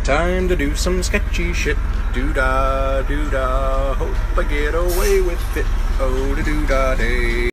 Time to do some sketchy shit. Dooda, dooda, hope I get away with it. Oh, the dooda day.